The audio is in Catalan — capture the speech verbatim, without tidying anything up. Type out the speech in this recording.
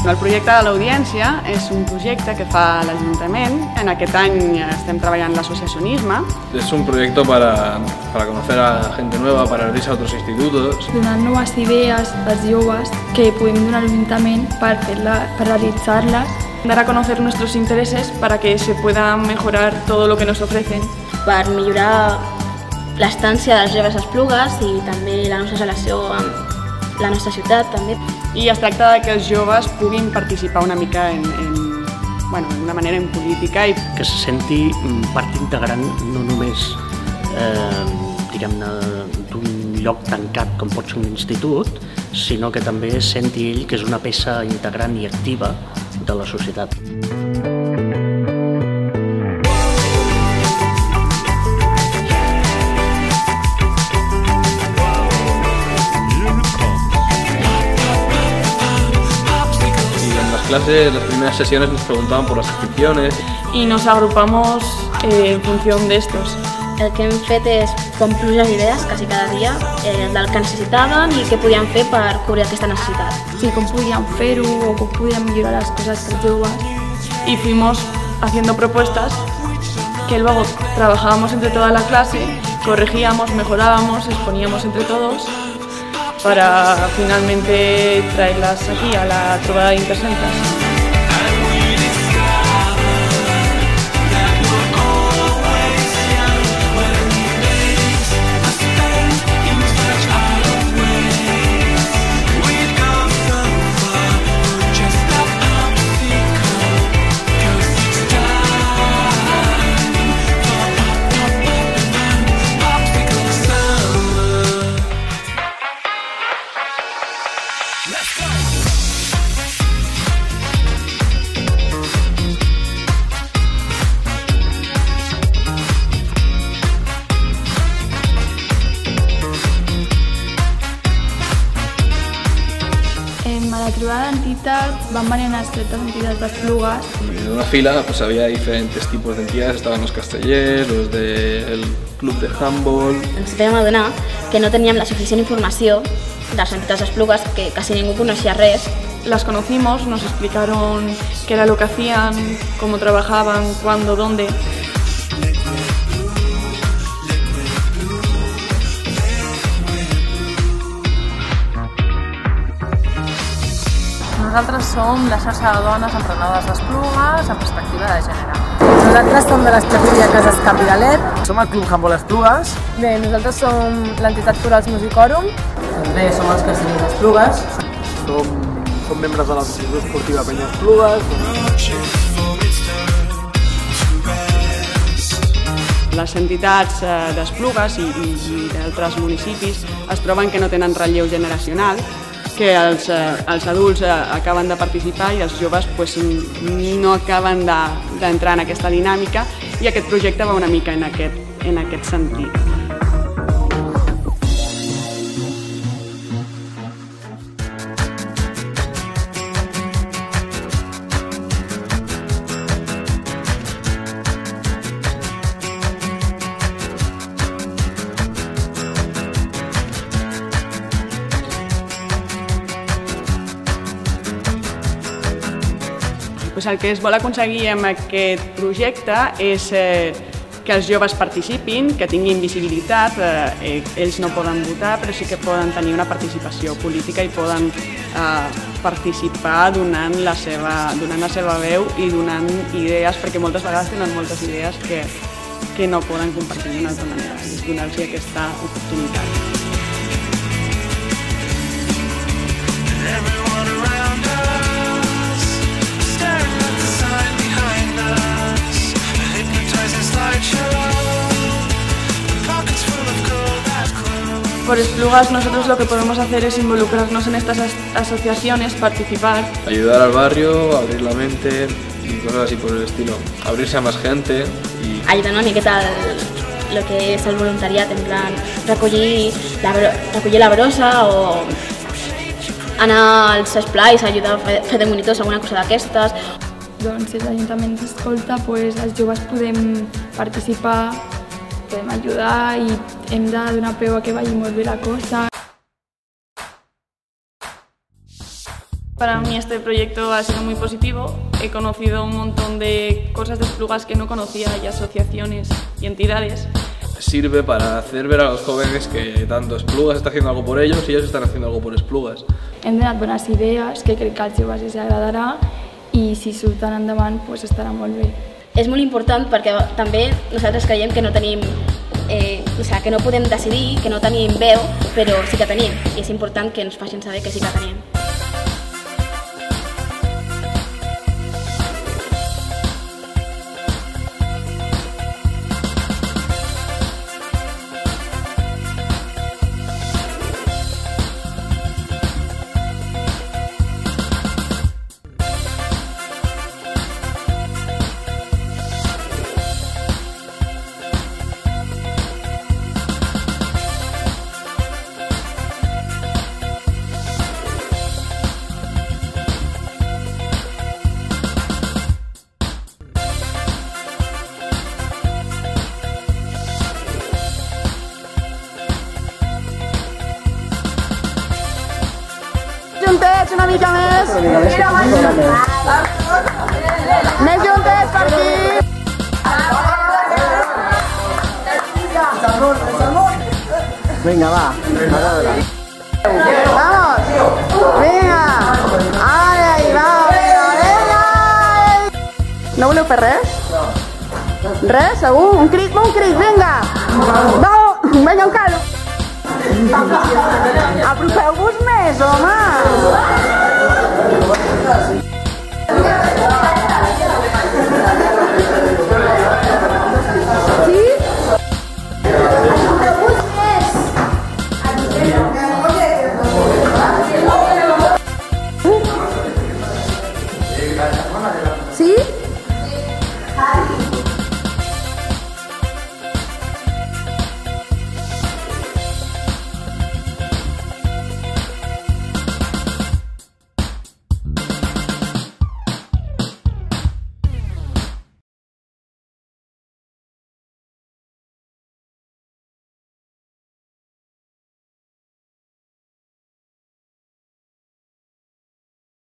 El projecte de l'Audiència és un projecte que fa l'Ajuntament. En aquest any estem treballant l'associacionisme. Es un proyecto para, para conocer a gente nueva, para abrirse a otros institutos. Donar noves idees als joves que podem donar a l'Ajuntament per, per realitzar-les. Dar a conocer nuestros intereses para que se pueda mejorar todo lo que nos ofrecen. Per millorar l'estància dels joves a Esplugues i també la nostra relació amb la nostra ciutat també. I es tracta de que els joves puguin participar una mica en, en bueno, d'una manera en política. I que se senti part integrant no només eh, diguem-ne d'un lloc tancat com pot ser un institut, sinó que també senti ell que és una peça integrant i activa de la societat. Clases, las primeras sesiones nos preguntaban por las aficiones. Y nos agrupamos eh, en función de estos. El que hem fet és com pluges idees, quasi cada dia, eh, del que necessitaven i què podíem fer per cobrir aquesta necessitat. Sí, com podíem fer-ho o com podíem millorar les coses per joves. Y fuimos haciendo propuestas que luego trabajábamos entre toda la clase, corregíamos, mejorábamos, exponíamos entre todos para finalmente traerlas aquí a la trobada d'Intercentres. A la trobada d'entitats van venir unes certes entitats d'Esplugues. En una fila pues, había diferentes tipos de entidades, estaban los castellers, los del club de handball. Ens vam adonar que no teníem la suficient informació de les entitats d'Esplugues, que quasi ningú coneixia res. Las conocimos, nos explicaron qué era lo que hacían, cómo trabajaban, cuándo, dónde. Nosaltres som la xarxa de dones emprenedores d'Esplugues amb perspectiva de gènere. Nosaltres som de l'Esplai de Cases Capiralet. Som el Club Handball Esplugues. Bé, nosaltres som l'entitat Corals Musicòrum. També som els castellers d'Esplugues. Som, som membres de l'Associació Esportiva Penya Esplugues. Les entitats d'Esplugues i, i, i d'altres municipis es troben que no tenen relleu generacional, que els, els adults acaben de participar i els joves pues, no acaben d'entrar en aquesta dinàmica, i aquest projecte va una mica en aquest, en aquest sentit. Pues el que es vol aconseguir amb aquest projecte és eh, que els joves participin, que tinguin visibilitat. Eh, ells no poden votar, però sí que poden tenir una participació política i poden eh, participar donant la, seva, donant la seva veu i donant idees, perquè moltes vegades tenen moltes idees que, que no poden compartir d'una altra manera. És donar-los aquesta oportunitat. Por Esplugues nosotros lo que podemos hacer es involucrarnos en estas asociaciones, participar. Ayudar al barrio, abrir la mente y cosas así por el estilo. Abrirse a más gente y... Ayudar una miqueta el, lo que és el voluntariat, en plan recollir la, recollir la brossa o anar als esplais, ajudar a fer, fer de monitors, alguna cosa d'aquestes. Doncs si l'Ajuntament s'escolta, pues, els joves podem participar, podem ajudar i hem de donar peu a que vagi molt bé la cosa. Para mí este proyecto ha sido muy positivo. He conocido un montón de cosas de Esplugas que no conocía y asociaciones y entidades. Sirve para hacer ver a los jóvenes que tanto Esplugas está haciendo algo por ellos y ellos están haciendo algo por Esplugas. Hem donat bones idees que crec que als joves els agradarà i si surten endavant pues estarà molt bé. És molt important perquè també nosaltres creiem que no tenim, eh, o sigui, que no podem decidir, que no tenim veu, però sí que tenim i és important que ens facin saber que sí que tenim. Juntets una mica més. Més juntets per aquí. Vinga, va. Vamos. Vinga. Ai, ai, va, vinga, vinga. No voleu fer res? Res, segur? Un crit, un crit, vinga. Va, vinga, encara. Apropeu-vos més, home!